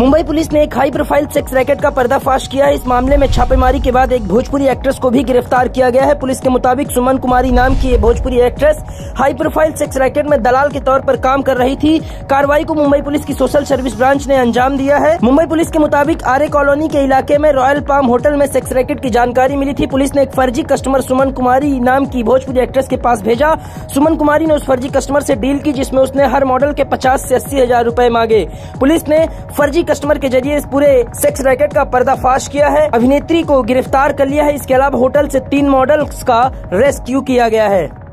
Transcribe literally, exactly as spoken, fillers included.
Mumbai police ने एक high profile sex racket का पर्दाफाश किया है। इस मामले में छापेमारी के बाद एक भोजपुरी एक्ट्रेस को भी गिरफ्तार किया गया है। पुलिस के मुताबिक सुमन कुमारी नाम की ये Bhojpuri actress high profile sex racket में दलाल के तौर पर काम कर रही थी। कार्रवाई को मुंबई पुलिस की सोशल सर्विस ब्रांच ने अंजाम दिया है। मुंबई पुलिस के मुताबिक आरे कॉलोनी के इलाके में रॉयल पाम होटल में सेक्स रैकेट की जानकारी मिली थी। पुलिस ने एक फर्जी कस्टमर सुमन कुमारी नाम की भोजपुरी एक्ट्रेस के पास भेजा। सुमन कुमारी ने उस फर्जी कस्टमर से डील की, जिसमें उसने हर मॉडल के पचास से अस्सी हजार रूपए मांगे। पुलिस ने फर्जी कस्टमर के जरिए इस पूरे सेक्स रैकेट का पर्दाफाश किया है। अभिनेत्री को गिरफ्तार कर लिया है। इसके अलावा होटल से तीन मॉडल्स का रेस्क्यू किया गया है।